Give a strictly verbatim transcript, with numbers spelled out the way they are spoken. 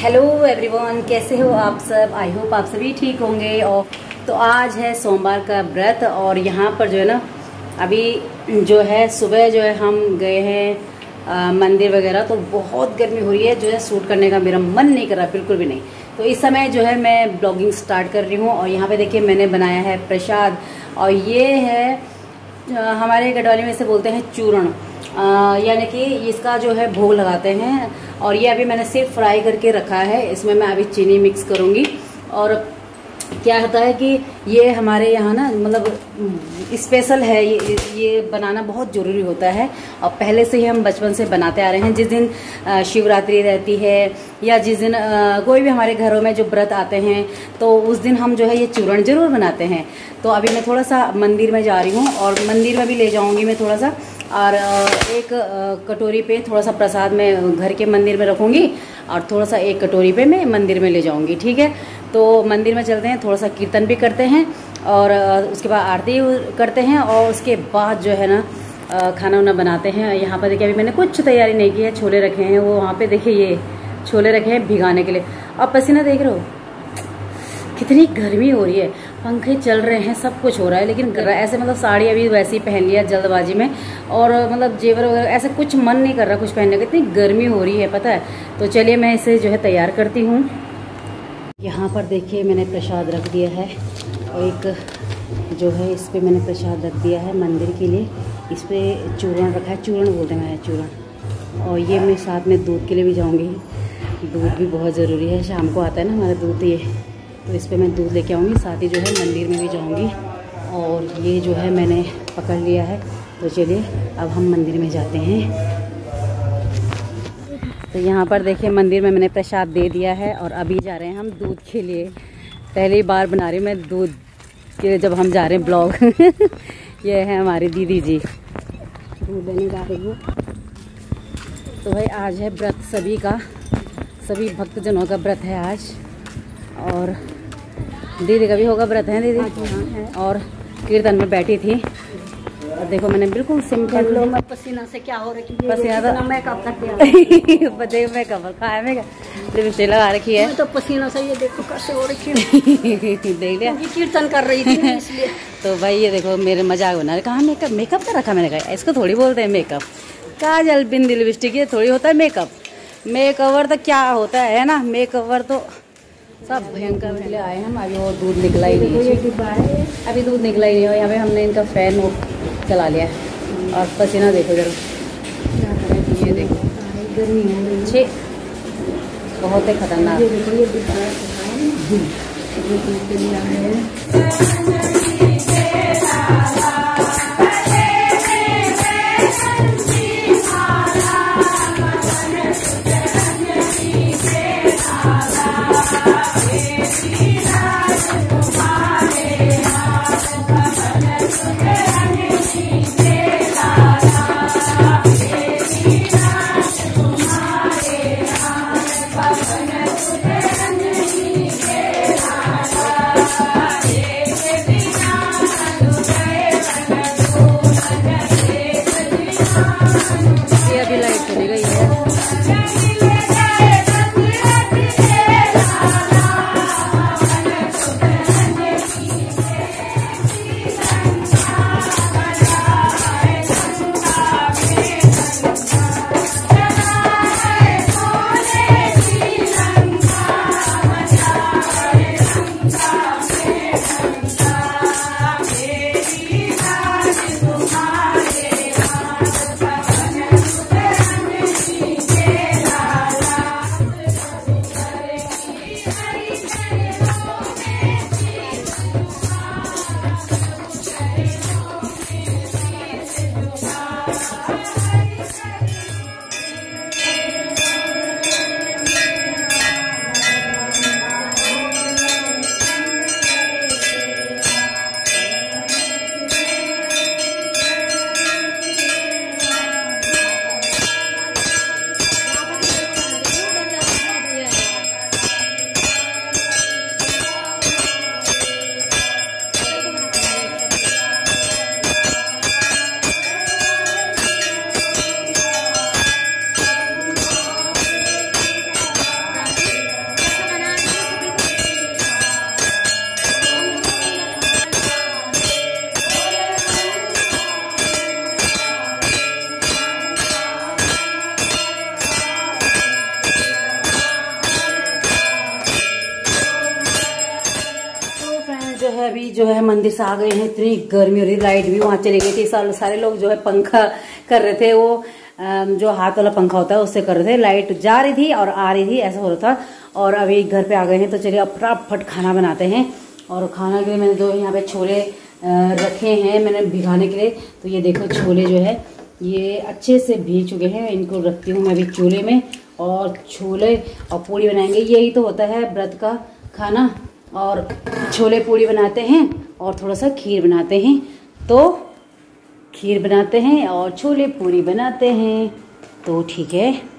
Hello everyone, कैसे हो आप सब। आई होप आप सभी ठीक होंगे। और तो आज है सोमवार का व्रत और यहाँ पर जो है ना अभी जो है सुबह जो है हम गए हैं मंदिर वगैरह, तो बहुत गर्मी हो रही है, जो है शूट करने का मेरा मन नहीं कर रहा, बिल्कुल भी नहीं। तो इस समय जो है मैं ब्लॉगिंग स्टार्ट कर रही हूँ और यहाँ पे देखिए मैंने बनाया है प्रसाद, और ये है हमारे गढ़वाली में से बोलते हैं चूरण, यानी कि इसका जो है भोग लगाते हैं। और ये अभी मैंने सिर्फ फ्राई करके रखा है, इसमें मैं अभी चीनी मिक्स करूँगी। और क्या होता है कि ये हमारे यहाँ ना मतलब स्पेशल है, ये ये बनाना बहुत ज़रूरी होता है और पहले से ही हम बचपन से बनाते आ रहे हैं। जिस दिन शिवरात्रि रहती है या जिस दिन कोई भी हमारे घरों में जो व्रत आते हैं तो उस दिन हम जो है ये चूरण ज़रूर बनाते हैं। तो अभी मैं थोड़ा सा मंदिर में जा रही हूँ और मंदिर में भी ले जाऊँगी मैं थोड़ा सा, और एक कटोरी पे थोड़ा सा प्रसाद मैं घर के मंदिर में रखूँगी और थोड़ा सा एक कटोरी पे मैं मंदिर में ले जाऊँगी। ठीक है, तो मंदिर में चलते हैं, थोड़ा सा कीर्तन भी करते हैं और उसके बाद आरती करते हैं और उसके बाद जो है ना खाना वाना बनाते हैं। यहाँ पर देखिए अभी मैंने कुछ तैयारी नहीं की है, छोले रखे हैं, वो वहाँ पे देखिए ये छोले रखे हैं भिगाने के लिए। अब पसीना देख रहे हो, कितनी गर्मी हो रही है, पंखे चल रहे हैं, सब कुछ हो रहा है, लेकिन ऐसे मतलब साड़ी अभी वैसे ही पहन लिया जल्दबाजी में, और मतलब जेवर वगैरह ऐसे कुछ मन नहीं कर रहा कुछ पहनने का, इतनी गर्मी हो रही है पता है। तो चलिए मैं इसे जो है तैयार करती हूँ। यहाँ पर देखिए मैंने प्रसाद रख दिया है और एक जो है इस पर मैंने प्रसाद रख दिया है मंदिर के लिए, इस पर चूरण रखा है, चूरण बोलते हैं चूरण। और ये मैं साथ में दूध के लिए भी जाऊँगी, दूध भी बहुत ज़रूरी है, शाम को आता है ना हमारा दूध, ये तो इस पर मैं दूध लेके आऊँगी, साथ ही जो है मंदिर में भी जाऊँगी। और ये जो है मैंने पकड़ लिया है, तो चलिए अब हम मंदिर में जाते हैं। तो यहाँ पर देखिए मंदिर में मैंने प्रसाद दे दिया है और अभी जा रहे हैं हम दूध के लिए। पहली बार बना रही हूँ मैं दूध के, जब हम जा रहे हैं ब्लॉग ये है हमारी दीदी जी, दूध लेने जा रही हूँ। तो भाई आज है व्रत सभी का, सभी भक्तजनों का व्रत है आज, और दीदी का भी होगा व्रत है दीदी। और कीर्तन में बैठी थी और देखो मैंने बिल्कुल सिंपल लो, मैं पसीना से क्या हो रही है, पसीना तो मेकअप कर दिया बच्चे मेकअप खाया में लिपस्टिक लगा रखी है, मैं तो पसीना से ये देखो कैसे हो रही है देख लिया, कीर्तन कर रही थी इसलिए। तो भाई ये देखो मेरे मजाक बना रहे, कहाँ मेकअप मेकअप कर रखा, मैंने कहा इसको थोड़ी बोलते हैं मेकअप, काजल बिंदी लिपस्टिक ये थोड़ी होता है मेकअप। मेकअवर तो क्या होता है ना, मेकअवर तो सब भयंकर पहले आए हम। अभी वो दूध निकला ही नहीं है, अभी दूध निकला ही नहीं है। यहाँ पे हमने इनका फैन वो चला लिया है और पसीना देखो जरूर, ये देखो छे बहुत ही खतरनाक। अभी लाइट चली गई है। मंदिर से आ गए हैं, इतनी गर्मी हो रही, लाइट भी वहां चली गई थी। सारे लोग जो है पंखा कर रहे थे, वो जो हाथ वाला पंखा होता है उससे कर रहे थे। लाइट जा रही थी और आ रही थी, ऐसा हो रहा था। और अभी घर पे आ गए हैं, तो चलिए अब फटाफट खाना बनाते हैं। और खाना के लिए मैंने जो यहाँ पे छोले रखे हैं मैंने भिगाने के लिए। तो ये देखो छोले जो है ये अच्छे से भीग चुके हैं। इनको रखती हूँ मैं अभी चूल्हे में, और छोले और पूड़ी बनाएंगे। यही तो होता है व्रत का खाना। और छोले पूड़ी बनाते हैं और थोड़ा सा खीर बनाते हैं। तो खीर बनाते हैं और छोले पूड़ी बनाते हैं, तो ठीक है।